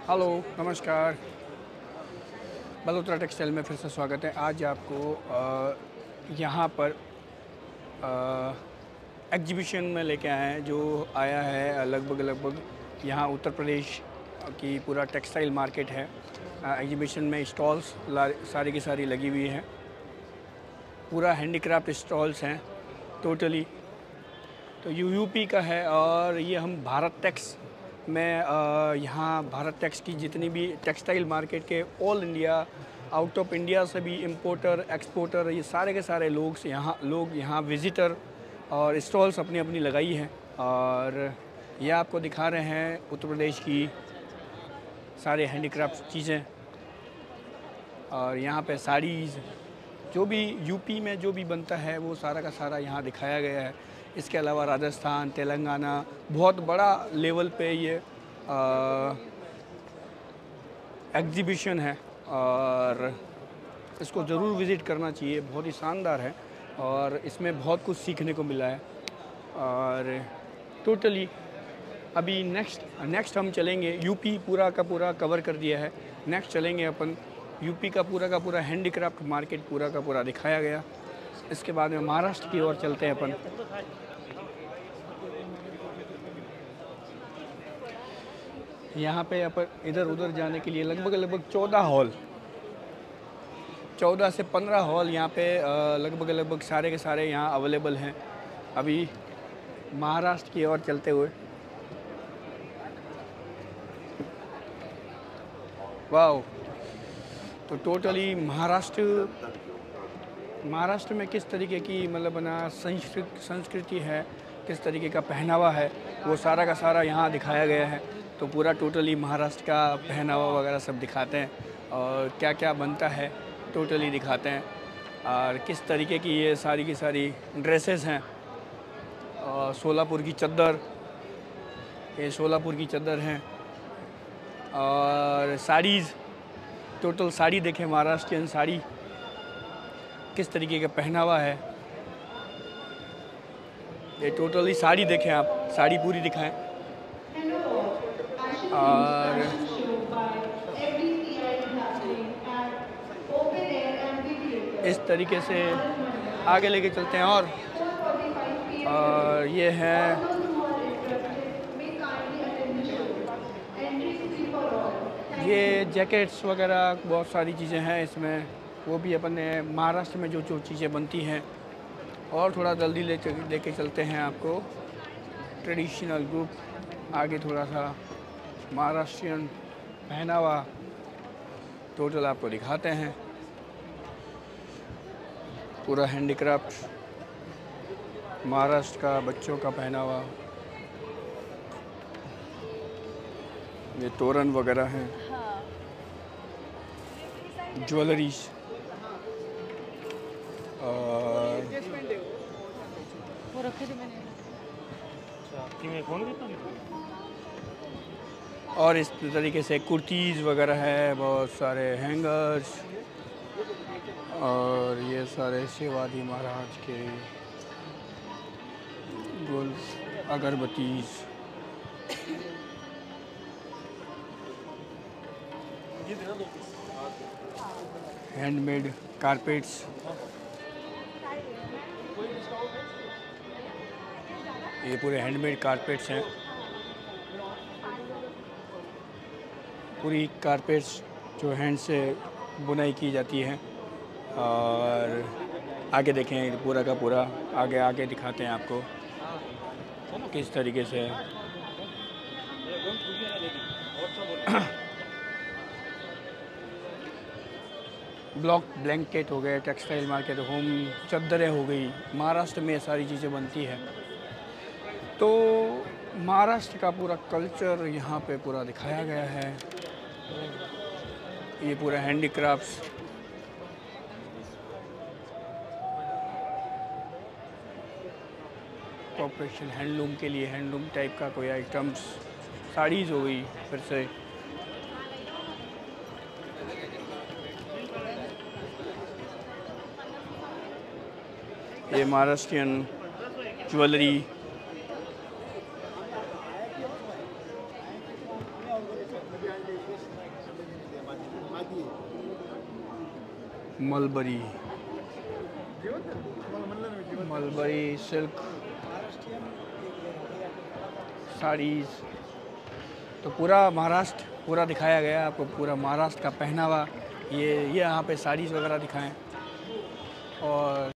Hello, नमस्कार। Balotra textile में फिर से स्वागत है। आज आपको यहाँ पर एग्जीबिशन में लेके आए हैं जो आया है लगभग यहाँ उत्तर प्रदेश की पूरा टेक्सटाइल मार्केट है। एग्जीबिशन में स्टॉल्स सारी की सारी लगी हुई हैं, पूरा हैंडीक्राफ्ट स्टॉल्स हैं टोटली। तो यूपी का है और ये हम भारत टेक्स में यहाँ भारत टेक्स की जितनी भी टेक्सटाइल मार्केट के all India, out of India से भी इम्पोर्टर एक्सपोर्टर, ये सारे के सारे लोग यहाँ विज़िटर और स्टॉल्स अपनी अपनी लगाई हैं। और ये आपको दिखा रहे हैं उत्तर प्रदेश की सारे हैंडीक्राफ्ट चीज़ें। और यहाँ पे साड़ीज़ जो भी यूपी में जो भी बनता है वो सारा का सारा यहाँ दिखाया गया है। इसके अलावा राजस्थान, तेलंगाना, बहुत बड़ा लेवल पे ये एग्जीबिशन है और इसको ज़रूर विज़िट करना चाहिए। बहुत ही शानदार है और इसमें बहुत कुछ सीखने को मिला है। और टोटली अभी नेक्स्ट हम चलेंगे, यूपी पूरा का पूरा कवर कर दिया है। नेक्स्ट चलेंगे अपन यूपी का पूरा हैंडीक्राफ्ट मार्केट पूरा का पूरा दिखाया गया। इसके बाद में महाराष्ट्र की ओर चलते हैं अपन। यहाँ पे अपन इधर उधर जाने के लिए लगभग 14 से 15 हॉल यहाँ पे लगभग सारे के सारे यहाँ अवेलेबल हैं। अभी महाराष्ट्र की ओर चलते हुए, वाह। तो टोटली महाराष्ट्र में किस तरीके की मतलब ना संस्कृति है, किस तरीके का पहनावा है, वो सारा का सारा यहाँ दिखाया गया है। तो पूरा टोटली महाराष्ट्र का पहनावा वगैरह सब दिखाते हैं और क्या क्या बनता है टोटली दिखाते हैं। और किस तरीके की ये सारी की सारी ड्रेसेस हैं। और सोलापुर की चद्दर, ये सोलापुर की चद्दर हैं। और साड़ीज़, टोटल साड़ी देखें, महाराष्ट्रियन साड़ी किस तरीके का पहनावा है। ये टोटली साड़ी देखें आप, साड़ी पूरी दिखाएं। और इस तरीके से आगे लेके चलते हैं। और ये है ये जैकेट्स वगैरह, बहुत सारी चीज़ें हैं इसमें। वो भी अपन ने महाराष्ट्र में जो जो चीज़ें बनती हैं। और थोड़ा जल्दी लेके चलते हैं आपको ट्रेडिशनल ग्रुप आगे, थोड़ा सा महाराष्ट्रियन पहनावा टोटल आपको दिखाते हैं। पूरा हैंडीक्राफ्ट महाराष्ट्र का बच्चों का पहनावा, ये तोरण वगैरह हैं, ज्वेलरीज। वो रखे थे मैंने। और इस तरीके से कुर्तीज़ वगैरह है, बहुत सारे हैंगर्स। और ये सारे शिवाजी महाराज के गोल अगरबत्तीज़। हैंडमेड कारपेट्स, ये पूरे हैंडमेड कारपेट्स हैं। पूरी कारपेट्स जो हैंड से बुनाई की जाती है। और आगे देखें, पूरा का पूरा आगे दिखाते हैं आपको किस तरीके से ब्लॉक ब्लैंकेट हो गए, टेक्सटाइल मार्केट, होम चद्दरें हो गई। महाराष्ट्र में ये सारी चीज़ें बनती है। तो महाराष्ट्र का पूरा कल्चर यहाँ पे पूरा दिखाया गया है। ये पूरा हैंडीक्राफ्ट्स, कॉर्पोरेशन हैंडलूम के लिए हैंडलूम टाइप का कोई आइटम्स, साड़ीज़ हो गई। फिर से ये Maharashtrian jewellery, mulberry, mulberry silk saris. तो पूरा महाराष्ट्र पूरा दिखाया गया आपको, पूरा महाराष्ट्र का पहनावा। ये यहाँ पे साड़ीज़ वगैरह दिखाएं। और